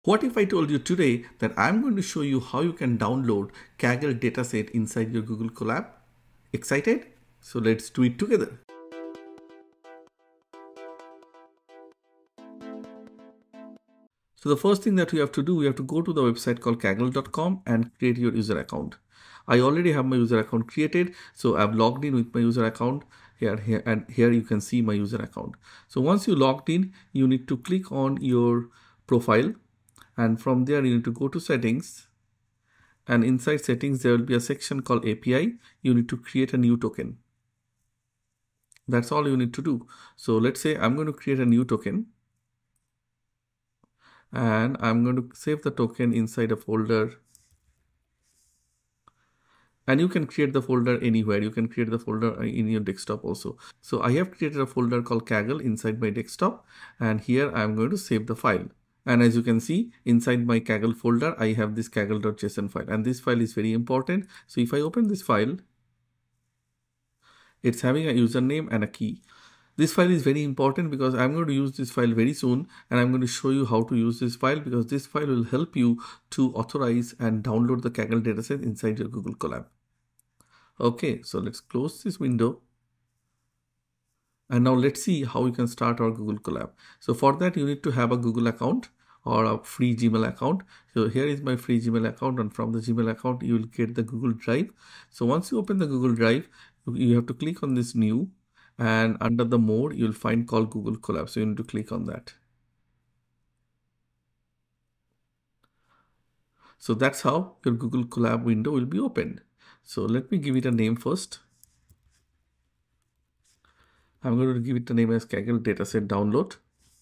What if I told you today that I'm going to show you how you can download Kaggle Dataset inside your Google Colab? Excited? So let's do it together. So the first thing that we have to do, we have to go to the website called Kaggle.com and create your user account. I already have my user account created, so I've logged in with my user account here, and here you can see my user account. So once you logged in, you need to click on your profile, and from there you need to go to settings, and inside settings there will be a section called API. You need to create a new token. That's all you need to do. So let's say I'm going to create a new token, and I'm going to save the token inside a folder. And you can create the folder anywhere. You can create the folder in your desktop also. So I have created a folder called Kaggle inside my desktop, and here I'm going to save the file. And as you can see, inside my Kaggle folder, I have this Kaggle.json file, and this file is very important. So if I open this file, it's having a username and a key. This file is very important because I'm going to use this file very soon, and I'm going to show you how to use this file, because this file will help you to authorize and download the Kaggle dataset inside your Google Colab. Okay, so let's close this window. And now let's see how you can start our Google Colab. So for that, you need to have a Google account or a free Gmail account. So here is my free Gmail account, and from the Gmail account, you will get the Google Drive. So once you open the Google Drive, you have to click on this new, and under the mode, you'll find called Google Colab. So you need to click on that. So that's how your Google Colab window will be opened. So let me give it a name first. I'm going to give it the name as Kaggle Dataset Download.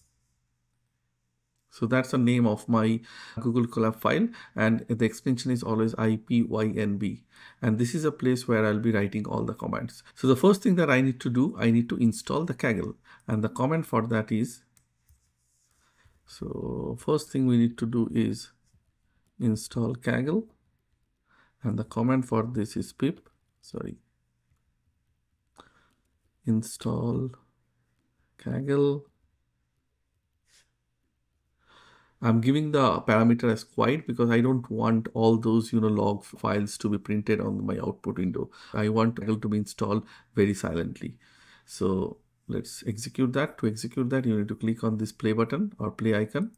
So that's the name of my Google Colab file, and the extension is always IPYNB. And this is a place where I'll be writing all the commands. So the first thing that I need to do, I need to install the Kaggle, and the command for that is, so first thing we need to do is install Kaggle, and the command for this is install Kaggle. I'm giving the parameter as quiet because I don't want all those log files to be printed on my output window. I want Kaggle to be installed very silently. So let's execute that. To execute that, you need to click on this play button or play icon,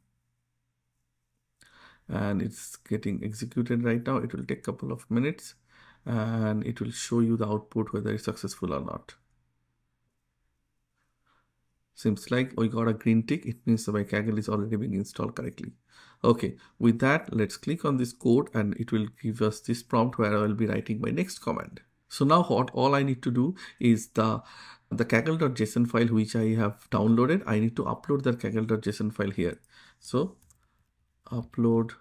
and it's getting executed right now. It will take a couple of minutes, and it will show you the output whether it's successful or not. Seems like we got a green tick. It means that my Kaggle is already being installed correctly. Okay, with that, let's click on this code, and it will give us this prompt where I will be writing my next command. So now all I need to do is the Kaggle.json file which I have downloaded. I need to upload that Kaggle.json file here. So upload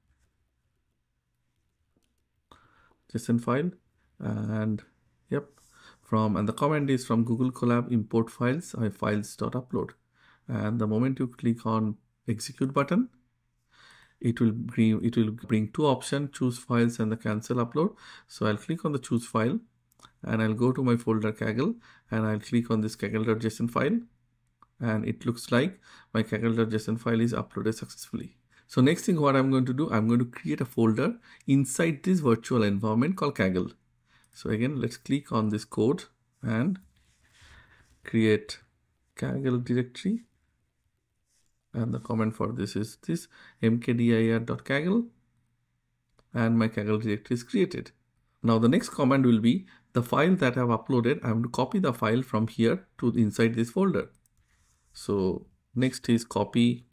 JSON file, and yep. And the command is from Google Colab import files, files.upload. And the moment you click on execute button, it will bring two options, choose files and the cancel upload. So I'll click on the choose file, and I'll go to my folder Kaggle, and I'll click on this Kaggle.json file, and it looks like my Kaggle.json file is uploaded successfully. So next thing what I'm going to do, I'm going to create a folder inside this virtual environment called Kaggle. So again, let's click on this code and create Kaggle directory. And the command for this is this mkdir.kaggle, and my Kaggle directory is created. Now the next command will be the file that I've uploaded. I'm going to copy the file from here to inside this folder. So next is copy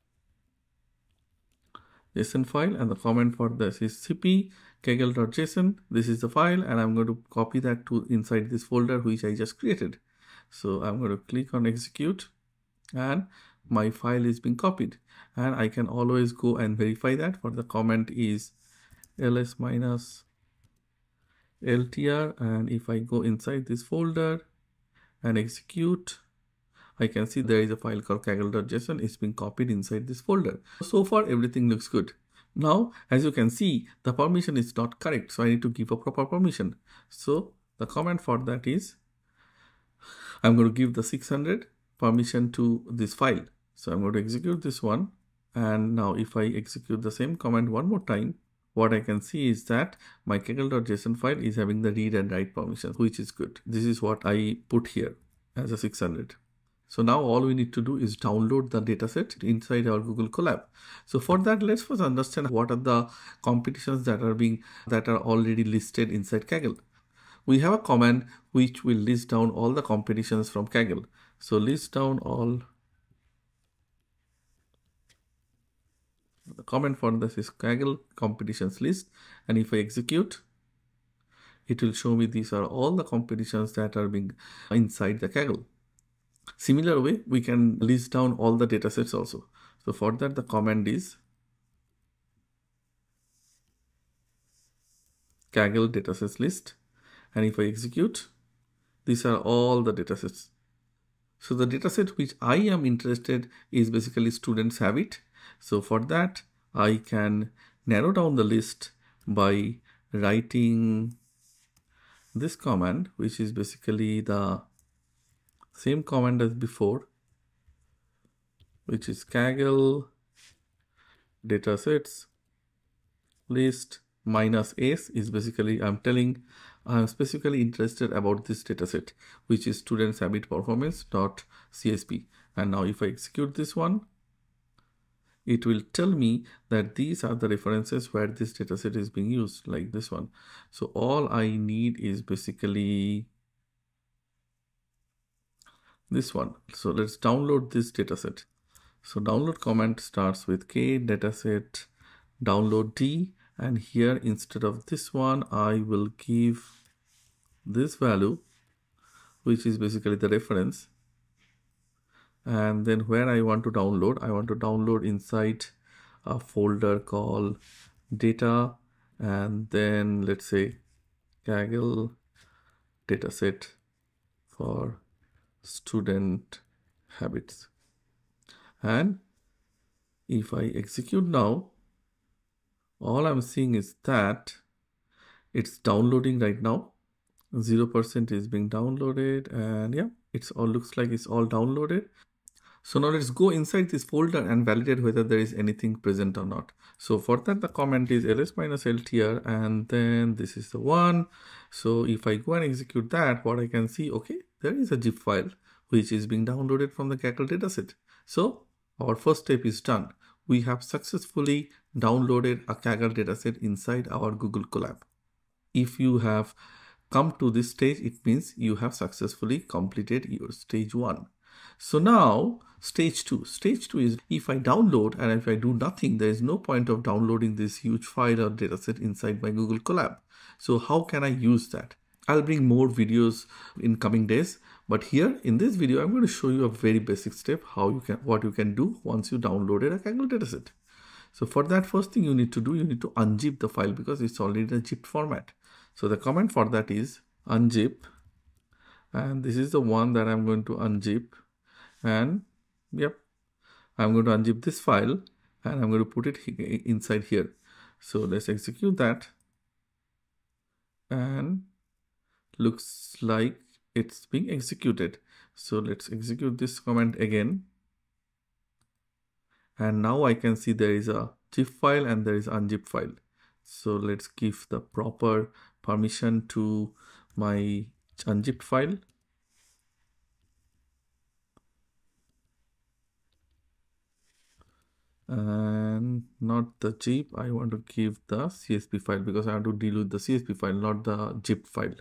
JSON file, and the command for this is cp kaggle.json. This is the file, and I'm going to copy that to inside this folder which I just created. So I'm going to click on execute, and my file is being copied, and I can always go and verify that. For the command is ls-ltr, and if I go inside this folder and execute, I can see there is a file called Kaggle.json. It's being copied inside this folder. So far, everything looks good. Now, as you can see, the permission is not correct. So I need to give a proper permission. So the command for that is, I'm going to give the 600 permission to this file. So I'm going to execute this one, And now if I execute the same command one more time, what I can see is that my Kaggle.json file is having the read and write permissions, which is good. This is what I put here as a 600. So now all we need to do is download the dataset inside our Google Colab. So for that, let's first understand what are the competitions that are already listed inside Kaggle. We have a command which will list down all the competitions from Kaggle. So list down all. The comment for this is Kaggle competitions list, and if I execute, it will show me these are all the competitions that are being inside the Kaggle. Similar way, we can list down all the datasets also. So for that, the command is Kaggle datasets list, and if I execute, these are all the datasets. So the dataset which I am interested is basically students habit. So for that, I can narrow down the list by writing this command, which is basically the same command as before, which is Kaggle datasets list -s is basically I'm specifically interested about this dataset, which is students habit performance.csp. And now if I execute this one, it will tell me that these are the references where this dataset is being used, like this one. So all I need is basically this one. So let's download this dataset. So download command starts with k dataset download d, and here instead of this one, I will give this value, which is basically the reference. And then where I want to download inside a folder called data, and then let's say Kaggle dataset for student habits. And if I execute now, all I'm seeing is that it's downloading right now. 0% is being downloaded, and yeah, it's all looks like it's all downloaded. So now let's go inside this folder and validate whether there is anything present or not. So for that, the command is ls-ltr, and then this is the one. So if I go and execute that, what I can see, okay, there is a zip file which is being downloaded from the Kaggle dataset. So our first step is done. We have successfully downloaded a Kaggle dataset inside our Google Colab. If you have come to this stage, it means you have successfully completed your stage 1. So now stage 2. Stage 2 is if I download and if I do nothing, there is no point of downloading this huge file or dataset inside my Google Colab. So how can I use that? I'll bring more videos in coming days, but here in this video, I'm going to show you a very basic step what you can do once you downloaded a Kaggle dataset. So for that, first thing you need to do, you need to unzip the file because it's already in a zipped format. So the command for that is unzip, and this is the one that I'm going to unzip. And yep, I'm going to unzip this file and I'm going to put it inside here. So let's execute that, and looks like it's being executed. So let's execute this command again. And now I can see there is a zip file and there is unzip file. So let's give the proper permission to my unzipped file. And not the zip, I want to give the CSV file because I have to deal with the CSV file, not the zip file.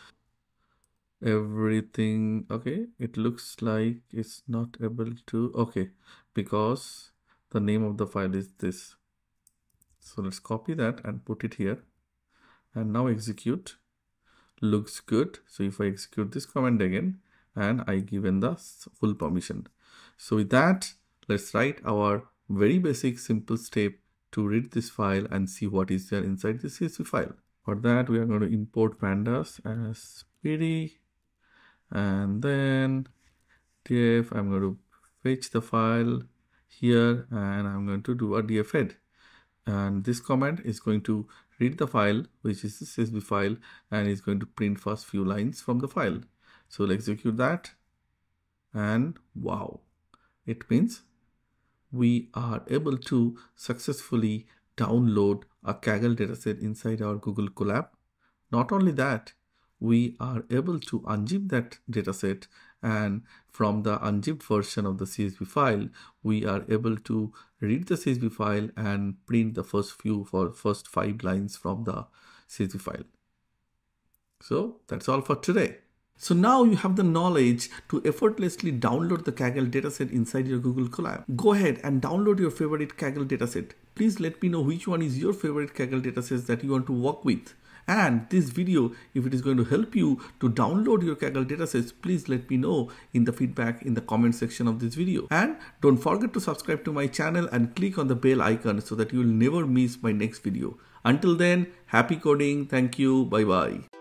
Everything okay, it looks like it's not able to, okay, because the name of the file is this. So let's copy that and put it here, and now execute. Looks good. So if I execute this command again, and I given the full permission. So with that, let's write our very basic simple step to read this file and see what is there inside this CSV file. For that, we are going to import Pandas as PD, and then df, I'm going to fetch the file here, and I'm going to do a df head. And this command is going to read the file, which is the CSV file, and is going to print first few lines from the file. So we'll execute that, and wow, it means we are able to successfully download a Kaggle dataset inside our Google Colab. Not only that, we are able to unzip that dataset, and from the unzipped version of the CSV file, we are able to read the CSV file and print the first 5 lines from the CSV file. So that's all for today. So now you have the knowledge to effortlessly download the Kaggle dataset inside your Google Colab. Go ahead and download your favorite Kaggle dataset. Please let me know which one is your favorite Kaggle datasets that you want to work with. And this video, if it is going to help you to download your Kaggle datasets, please let me know in the feedback in the comment section of this video. And don't forget to subscribe to my channel and click on the bell icon so that you will never miss my next video. Until then, happy coding. Thank you. Bye bye.